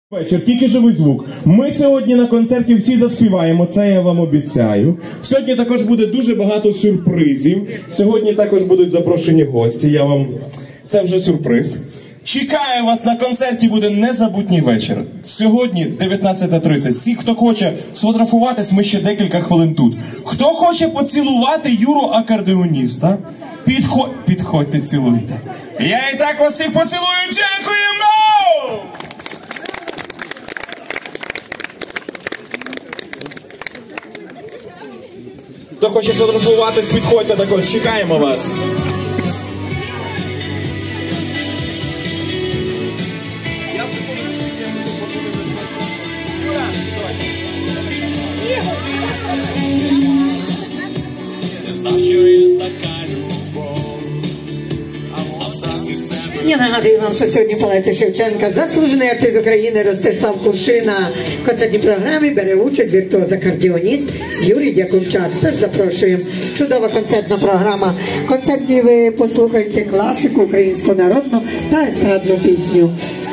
Вечір, тільки живий звук. Ми сьогодні на концерті всі заспіваємо, це я вам обіцяю. Сьогодні також буде дуже багато сюрпризів. Сьогодні також будуть запрошені гості, це вже сюрприз. Чекаю вас на концерті, буде незабутній вечір. Сьогодні 19:30. Всі, хто хоче сфотографуватись, ми ще декілька хвилин тут. Хто хоче поцілувати Юру акордеоніста, підходьте, цілуйте. Я і так вас всіх поцілую, дякуємо! Хто хоче сфотографуватись, підходьте також, чекаємо вас. Я нагадую вам, що сьогодні в Палаці Шевченка заслужений артист України Ростислав Кушина в концертній програмі бере участь віртуоз-акордеоніст Юрій Дякунчак. Тож запрошуємо. Чудова концертна програма. В концерті ви послухаєте класику, українську народну та естрадну пісню.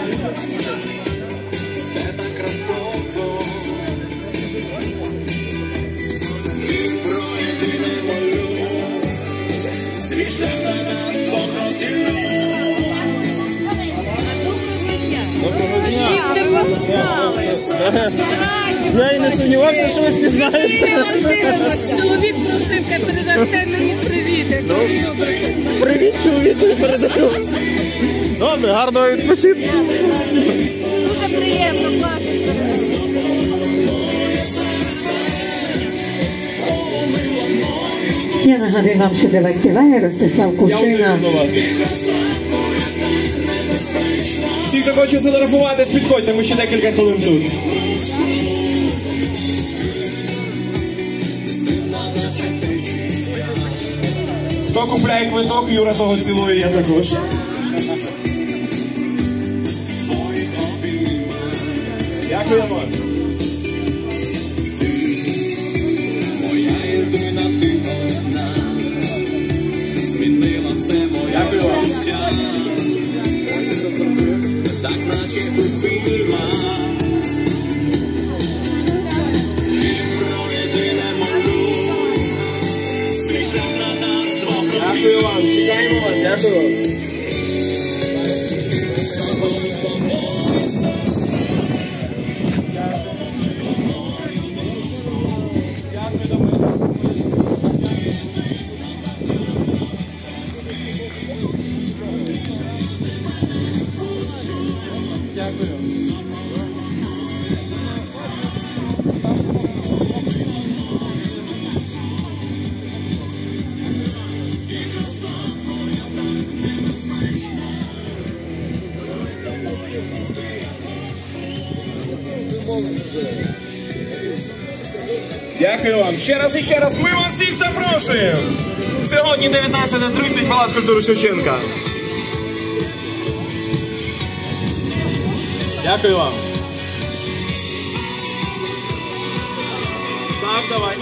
Я і не сумнівався, що ви впізнаєте. Чоловік просив, передасте мені привіт. Привіт, чоловіку, передаю. Добре, гарного відпочинку. Дуже приємно, класно. Я нагадую вам, що для вас співає Ростислав Кушина. Всі, хто хоче сфотографуватись, підходьте, ми ще декілька хвилин тут. Хто купляє квиток, Юра того цілує, я також. Дякуємо. Дякую вам. Дякую вам, чекаємо вас, дякую. Дякую вам. Ще раз і ще раз ми вас всіх запрошуємо. Сьогодні 19:30, Палац культури Шевченка. Дякую вам. Так, давайте.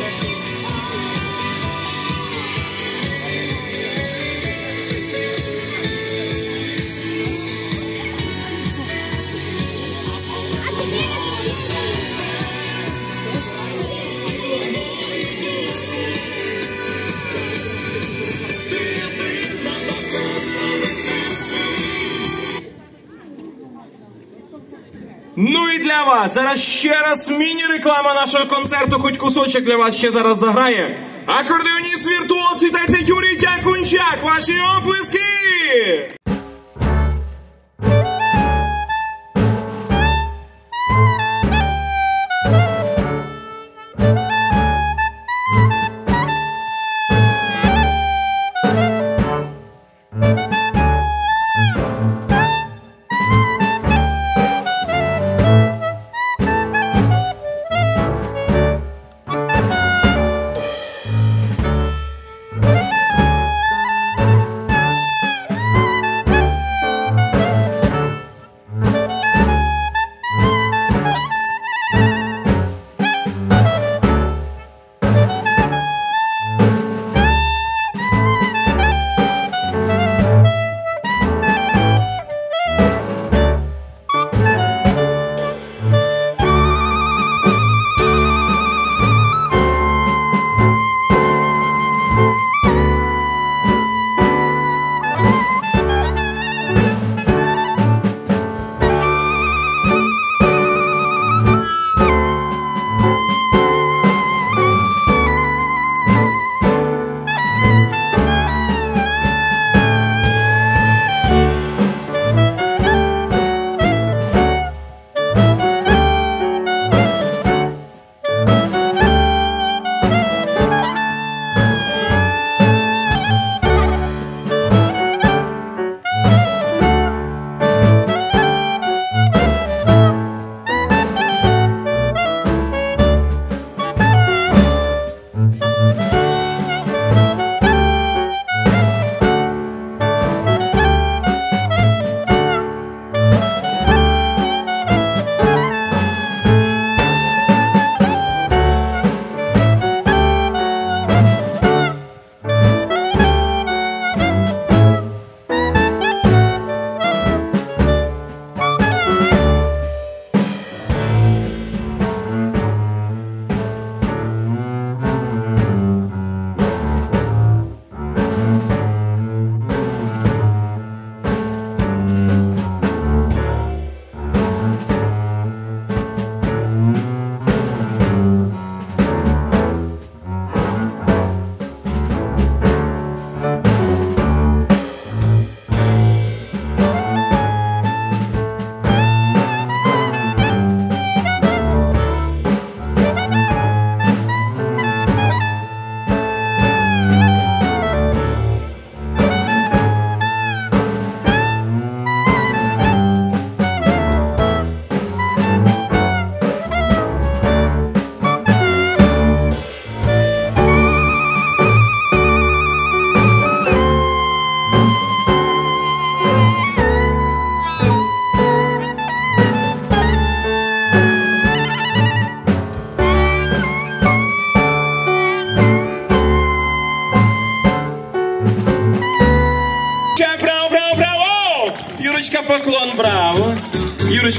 Ну і для вас зараз ще раз міні-реклама нашого концерту, хоч кусочок для вас ще зараз заграє. Акордеоніст віртуоз, вітайте, Юрій Дякунчак, ваші оплески!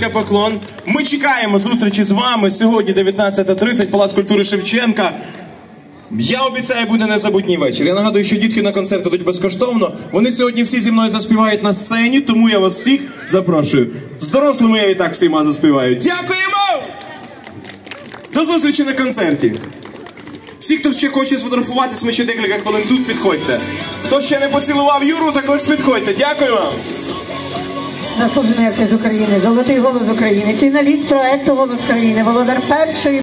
Низько поклон. Ми чекаємо зустрічі з вами сьогодні 19:30, Палац культури Шевченка. Я обіцяю, буде незабутній вечір. Я нагадую, що дітки на концерт ідуть безкоштовно. Вони сьогодні всі зі мною заспівають на сцені, тому я вас всіх запрошую. З дорослими я і так всіма заспіваю. Дякуємо! До зустрічі на концерті. Всі, хто ще хоче сфотографуватись, ми ще декілька хвилин тут, підходьте. Хто ще не поцілував Юру, також підходьте. Дякую вам! Заслужений артист України, золотий голос України, фіналіст проекту «Голос країни», володар першої